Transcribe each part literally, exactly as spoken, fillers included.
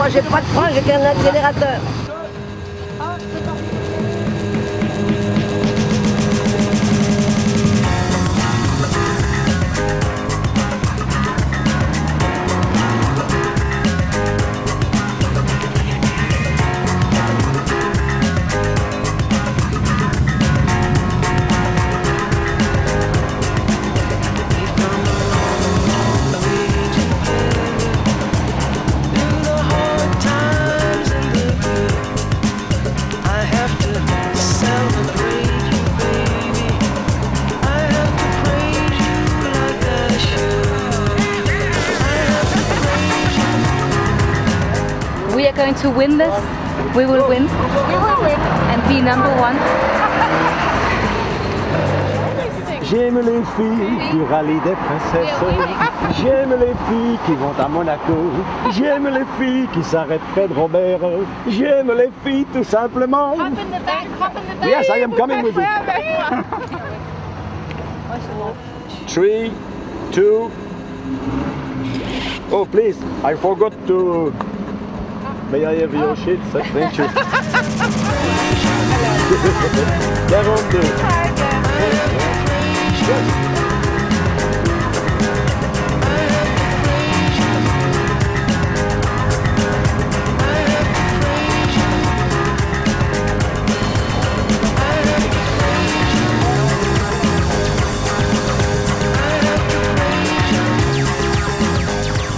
moi j'ai pas de frein, j'ai qu'un accélérateur. We are going to win this. We will win. We will win. And be number one. J'aime les filles du rallye des princesses. J'aime les filles qui vont à Monaco. J'aime les filles qui s'arrêtent près de Robert. J'aime les filles tout simplement. Hop in the back, hop in the back. Yes, I am coming with you. Three, two. Oh, please, I forgot to. May I have your shit? Thank you. quarante-deux.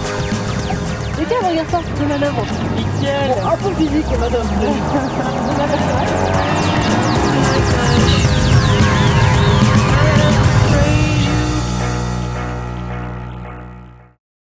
Regarde, regarde ça, les manœuvres. Bon, un peu physique, madame.